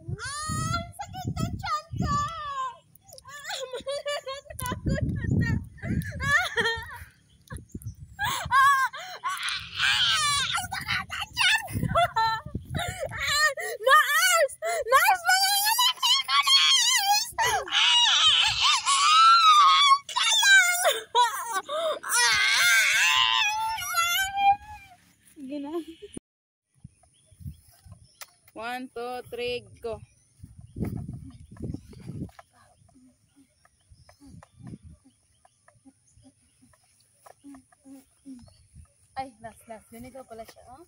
Sakit ng tiyan ko! Nakakot na. Ang sakit ng tiyan ko! Nurse! Nurse! Manganganak na ako, nurse! Sige na. 1, 2, 3, go. Ay, last. Ganito pala siya, oh.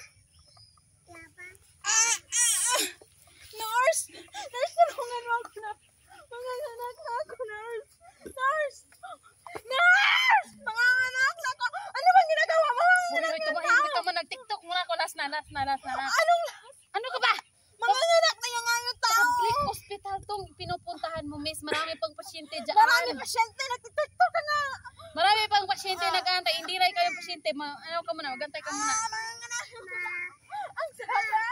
Nurse! Nurse, tulungan mo ako na. Manganganak na ako, nurse. Nurse! Nurse! Manganganak na ako. Ano bang ginagawa mo? Hindi ka mo nag-tiktok muna ako. Last na. Anong last? Ano ka ba? Manganganak na yung ano tao. Public hospital tong pinupuntahan mo, miss. Marami pang pasyente dyan. Marami pasyente, nagtitiktok ka nga. Marami pang pasyente nag-aantay. Hindi rin kayo pasyente. Ano ka muna? Magantay ka muna. Manganganak. Ang sakit.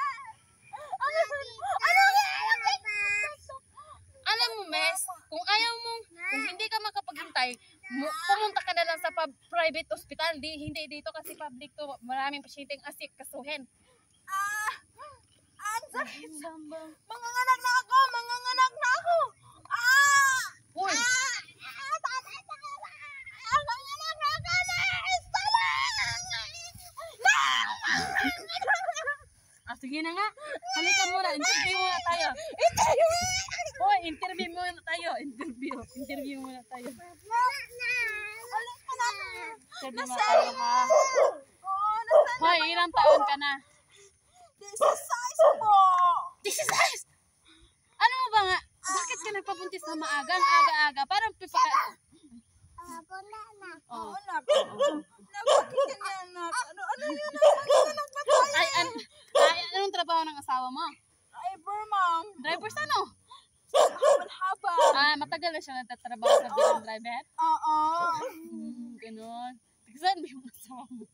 Alam mo, miss, kung ayaw mo, kung hindi ka makapaghintay, pumunta ka na lang sa private hospital. Hindi dito kasi public to. Maraming pasyenteng asik kasuhin. Ang sakit. Manganganak na ako. Manganganak na ako. Uy! Manganganak na ako. Sige na nga. Halika muna. Interview muna tayo. Hoy, interview muna tayo. Interview muna tayo. Interview muna tayo, ha? Hoy, ilang taon ka na? This is size po. This is size! Ano mo ba nga? Bakit ka nagpabuntis na maaga? Ang aga-aga. Parang pipaka... Oo, anak. Bakit ka na, anak? Ano yun? Manganganak na tayo. Ay, anong trabaho ng asawa mo? Driver, ma'am. Driver sa ano? Haba. Matagal na siya nagtatrabaho sa bilang driver? Oo. Ganun. Tagasan mo yung asawa mo?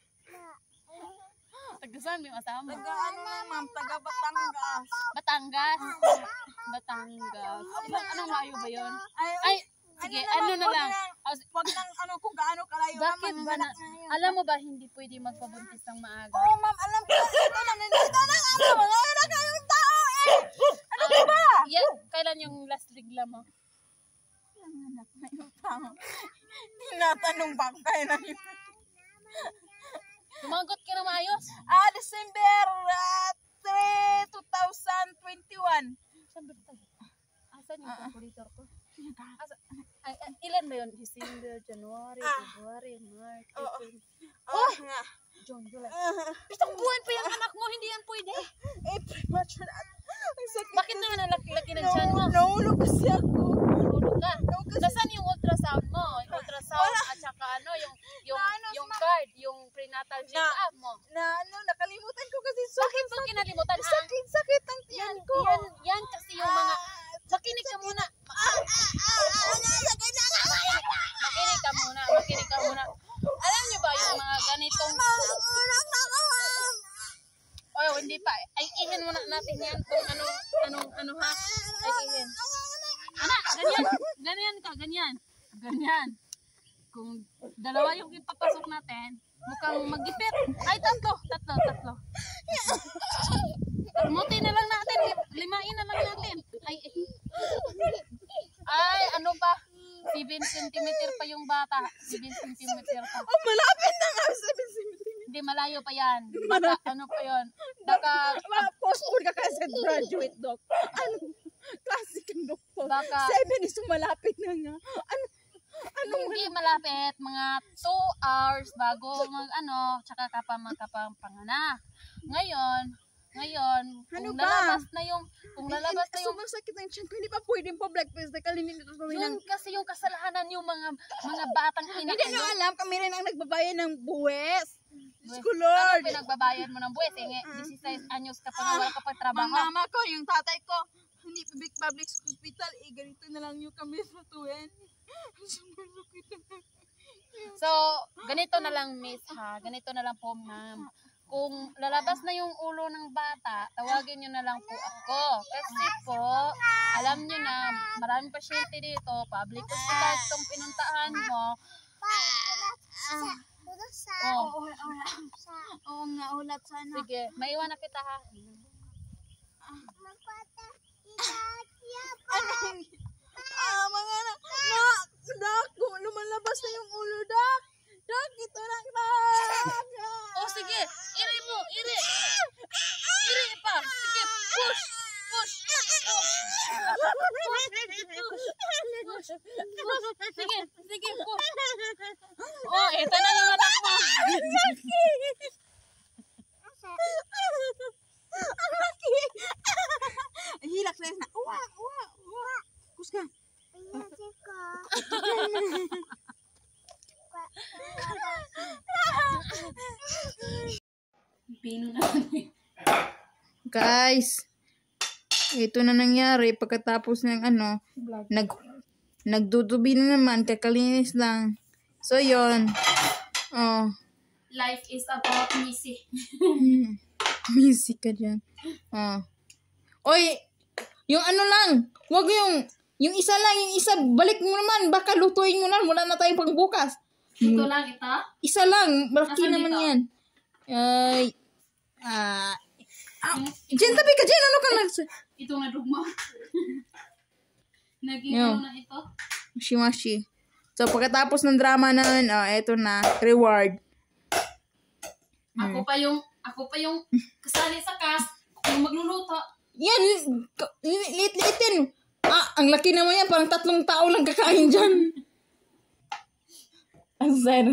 Tagasan mo yung asawa mo? Taga ano lang, ma'am? Taga Batangas. Batangas? Batangas. Anong layo ba yun? Ay, sige, ano na lang. Wag nang ano kung gaano kalayo. Bakit ba na, alam mo ba hindi pwede magpabuntis ng maaga? Oo, ma'am. Alam ko. Ito na, nandito na ano. Mga anak na yung tao eh. Ano ka ba? Yan, kailan yung last ligla mo? Anak na yung tao. Tinatanong ba ko kayo na yun? Sumagot ka na maayos? December 3, 2021. Saan ba tayo? Asan yung calculator ko? Ilan ba yun? December, January, February, March, April. Nga. June, July. Pitong buwan pa yung anak mo, hindi yan pwede. Premature na. Ang sakit. Bakit naman ang laki-laki ng tiyan mo? Nahulog kasi ako. Nahulog ka. Nasaan yung ultrasound mo? Yung ultrasound at saka ano, yung card, yung prenatal check-up mo. Nakalimutan ko kasi. Bakit mo kinalimutan? Sakit ang tiyan ko. Yan kasi yung mga... Makinig ka muna. Makinig ka muna. Alam niyo ba yung mga ganitong... Oh, hindi pa. Ay, ihin muna natin yan kung ano ha. Ay, ihin. Anak, ganyan ka, ganyan. Kung dalawa yung ipapasok natin, mukhang magipit. Ay, tatlo. Muti na lang natin, limain na lang natin. Ay, ano ba? 7 cm pa yung bata. 7 cm pa. Oh, malapit na nga. 7 cm. Hindi, malayo pa yan. Baka, ano pa yun? Baka, Post-school ka kasi graduate, doc. Ano? Klase kang doktor. Baka, 7 is malapit na nga. hindi malapit. Mga 2 hours bago tsaka ka pa magkapanganak. Ngayon, kung lalabas na yung sumasakit ng tiyan ko, hindi pa pwedeng pa black face na kalinin ito kami yun kasi yung kasalanan yung mga batang ina. Hindi nyo alam, kami rin ang nagbabayad ng buwes. Ano pinagbabayad mo ng buwes? 16 anyos ka pa nga, wala ka pa trabaho. Ang mama ko, yung tatay ko, hindi public hospital, ganito na lang yung kami sa tuwen. So, ganito na lang, miss, ha? Ganito na lang po, ma'am. kung lalabas na yung ulo ng bata, tawagin nyo na lang po ako. Kasi po, alam nyo na, maraming pasyente dito, public hospital itong pinuntahan mo. Oo nga, ulat sana. Sige, maiwan na kita ha. Mga dak, lumalabas na yung ulo, dak. Dak, ito lang, dak. Oh, sige, iri mo, iri. Iri pa, sige, push. Sige, push. Oh, ito na yung anak mo. Ang laki. Hilak na na. Uwa. Kus ka. Pino naman eh. Guys, ito na nangyari pagkatapos ng nagdudubi na naman, kakalinis lang. So, yon. Oh. Life is about missy. Music ka dyan. Oh. Oy, yung lang, wag yung isa lang, yung isa, balik mo naman, baka lutuin mo na, wala na tayong pangbukas. Ito lang ito? Isa lang, malaki Nasaan naman dito? yan. Jen, tabi ka, Jen, ano ka Itong nadugma. Naging Yo. ano na ito? Mashi. So, pagkatapos ng drama na yun, eto na, reward. Ako pa yung kasali sa cast, yung magluluto. Yan, liit-liitin. Ang laki naman yan, parang 3 tao lang kakain dyan. Ang sad.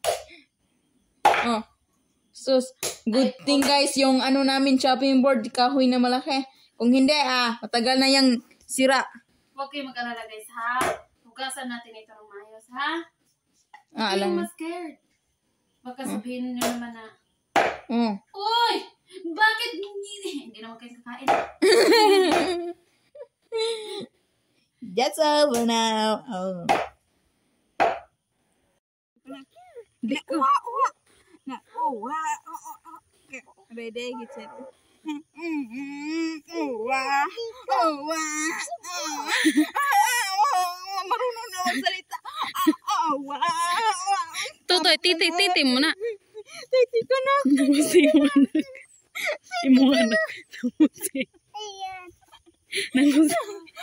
Oh. So, good thing guys, yung namin chopping board, kahoy na malaki. Kung hindi, matagal na yung sira. Huwag kayo mag-alala guys ha. Hugasan natin ito ng maayos ha. Huwag Alam. kayong ma-scared. Baka sabihin nyo naman na, Oh. Uy! Bakit hindi naman kayo kakain? That's over now. Oh. Ready, gitu. Marunong na magsalita. Tutoy, titi mo na. Titi ka na. Namusi mo anak. Imo anak. Namusi. Namusi.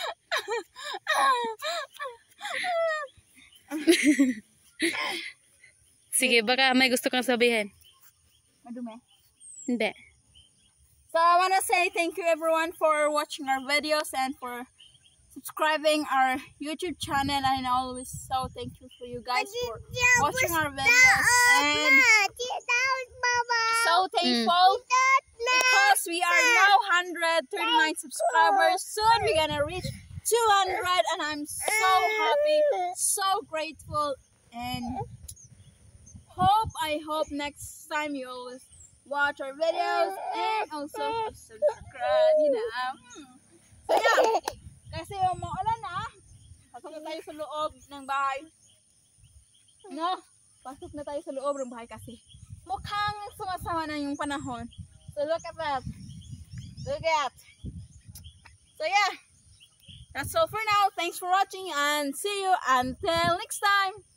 Sige, baka may gusto kang sabihin. Madumi. Hindi. So I want to say thank you everyone for watching our videos and for subscribing our YouTube channel, and always so thankful for you guys for watching our videos, and so thankful because we are now 139 subscribers. Soon we're gonna reach 200, and I'm so happy, so grateful, and I hope next time you always watch our videos and also subscribe, you know. So yeah, kasi umuulan na, pasok na tayo sa loob ng bahay. No, pasok na tayo sa loob ng bahay kasi mukhang sumasama na yung panahon. So look at that. So yeah, that's all for now. Thanks for watching and see you until next time.